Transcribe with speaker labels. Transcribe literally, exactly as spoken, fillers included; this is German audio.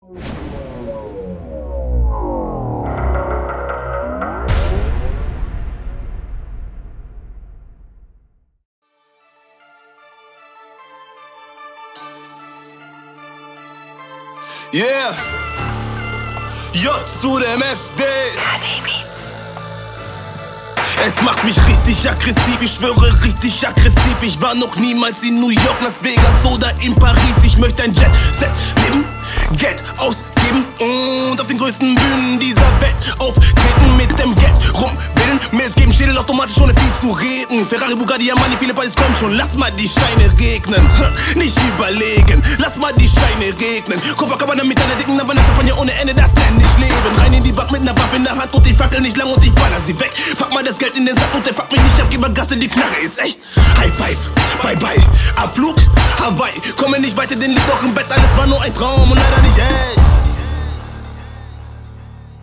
Speaker 1: Yeah, J zu dem F D.
Speaker 2: K D Beats.
Speaker 1: Es macht mich richtig aggressiv, ich schwöre richtig aggressiv. Ich war noch niemals in New York, Las Vegas oder in Paris. Ich möchte ein Jet-Set-Leben, Geld ausgeben und auf den größten Bühnen dieser Welt auftreten. Mit dem Geld rumbilden, mir es geben Schädel automatisch ohne viel zu reden. Ferrari, Bugatti, Armani, viele Partys, komm schon, lass mal die Scheine regnen. Nicht überlegen, lass mal die Scheine regnen. Copacabana mit einer dicken Havana, Champagner ohne Ende, das nenn ich Leben. Rein in die Bank mit einer Waffe in der Hand und die Fackel nicht lang und ich baller sie weg. Pack mal das Geld in den Sack und der fuck mich nicht ab, gib mal Gas, denn die Knarre ist echt. High five, bye bye, Abflug, Hawaii. Komme nicht weiter, denn liegt doch im Bett, alles war nur ein Traum und leider nicht echt.